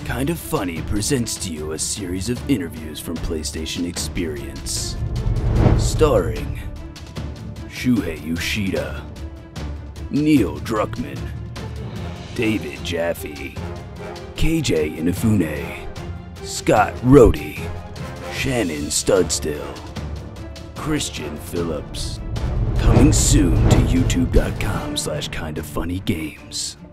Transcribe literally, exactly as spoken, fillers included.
Kinda Funny presents to you a series of interviews from PlayStation Experience. Starring Shuhei Yoshida, Neil Druckmann, David Jaffe, K J Inafune, Scott Rohde, Shannon Studstill, Christian Phillips. Coming soon to youtube dot com slash kinda funny games.